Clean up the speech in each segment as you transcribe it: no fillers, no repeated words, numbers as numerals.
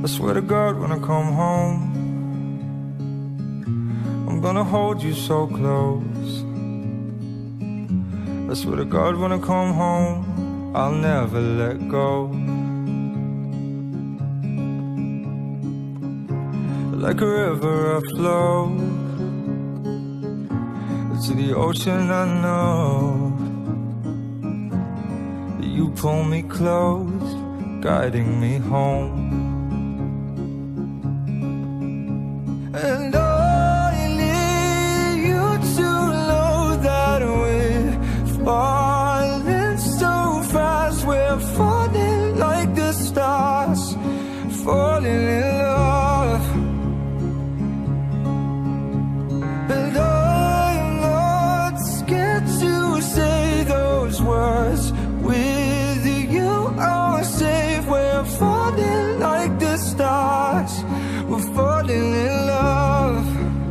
I swear to God, when I come home, I'm gonna hold you so close. I swear to God, when I come home, I'll never let go. Like a river I flow to the ocean, I know you pull me close, guiding me home. And I need you to know that we're falling so fast. We're falling like the stars, falling in love. And I'm not scared to say those words. With you I'm safe. We're falling like the stars, we're falling in love.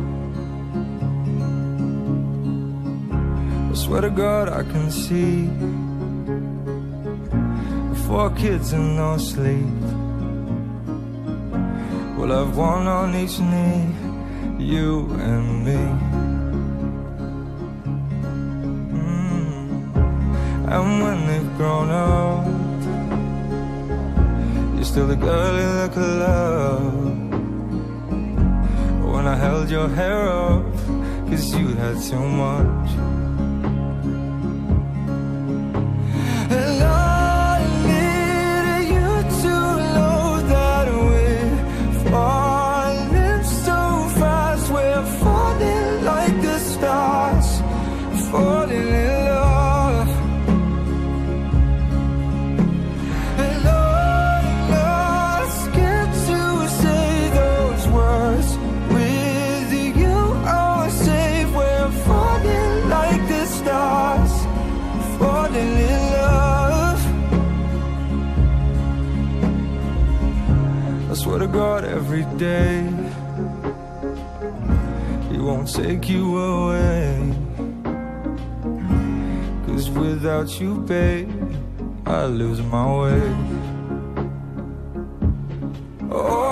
I swear to God, I can see 4 kids and no sleep. We'll have one on each knee, you and me. And when they've grown up, you're still the girl you look love. When I held your hair up, 'cause you had too much. And I need you to know that we're falling so fast. We're falling like the stars, falling in love. And I'm not scared to say those words. With you I'm safe. We're falling like the stars, falling in love. I swear to God, every day He won't take you away. 'Cause without you, babe, I lose my way. Oh,